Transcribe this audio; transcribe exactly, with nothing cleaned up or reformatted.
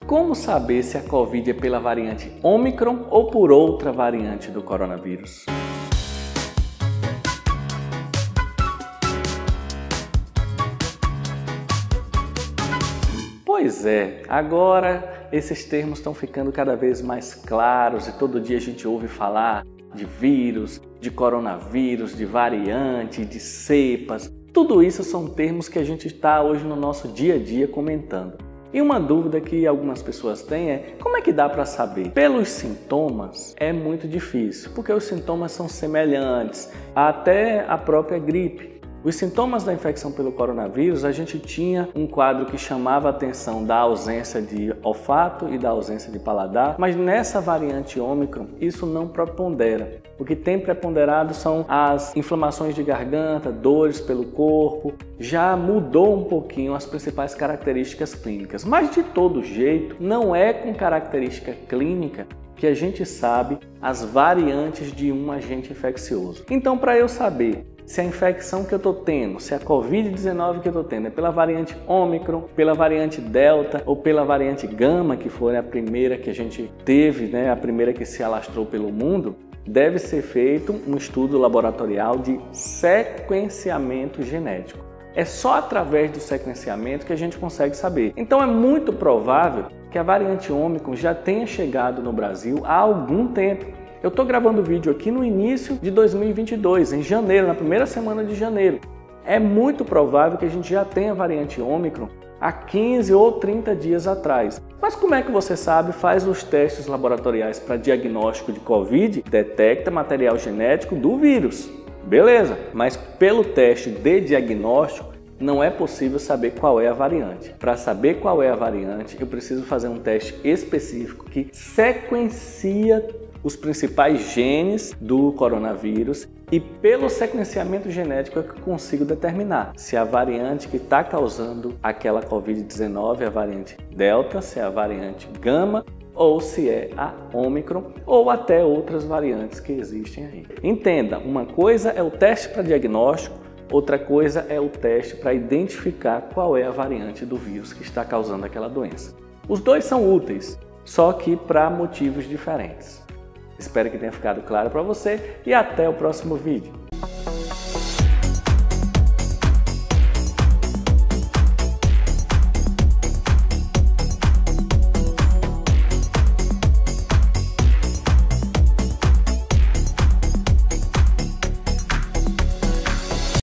Como saber se a Covid é pela variante Ômicron ou por outra variante do coronavírus? Pois é, agora esses termos estão ficando cada vez mais claros e todo dia a gente ouve falar de vírus, de coronavírus, de variante, de cepas. Tudo isso são termos que a gente está hoje no nosso dia a dia comentando. E uma dúvida que algumas pessoas têm é como é que dá para saber? Pelos sintomas é muito difícil, porque os sintomas são semelhantes até a própria gripe. Os sintomas da infecção pelo coronavírus, a gente tinha um quadro que chamava a atenção da ausência de olfato e da ausência de paladar, mas nessa variante Ômicron isso não prepondera. O que tem preponderado são as inflamações de garganta, dores pelo corpo, já mudou um pouquinho as principais características clínicas, mas de todo jeito não é com característica clínica que a gente sabe as variantes de um agente infeccioso. Então, para eu saber se a infecção que eu estou tendo, se a covid dezenove que eu estou tendo é pela variante Ômicron, pela variante Delta ou pela variante Gama, que foi a primeira que a gente teve, né, a primeira que se alastrou pelo mundo, deve ser feito um estudo laboratorial de sequenciamento genético. É só através do sequenciamento que a gente consegue saber. Então é muito provável que a variante Ômicron já tenha chegado no Brasil há algum tempo. Eu estou gravando o vídeo aqui no início de dois mil e vinte e dois, em janeiro, na primeira semana de janeiro. É muito provável que a gente já tenha a variante Ômicron há quinze ou trinta dias atrás. Mas como é que você sabe? Faz os testes laboratoriais para diagnóstico de Covid, detecta material genético do vírus. Beleza, mas pelo teste de diagnóstico não é possível saber qual é a variante. Para saber qual é a variante, eu preciso fazer um teste específico que sequencia os principais genes do coronavírus e pelo sequenciamento genético é que eu consigo determinar se a variante que está causando aquela covid dezenove é a variante Delta, se é a variante Gama ou se é a Ômicron ou até outras variantes que existem aí. Entenda, uma coisa é o teste para diagnóstico, outra coisa é o teste para identificar qual é a variante do vírus que está causando aquela doença. Os dois são úteis, só que para motivos diferentes. Espero que tenha ficado claro para você e até o próximo vídeo.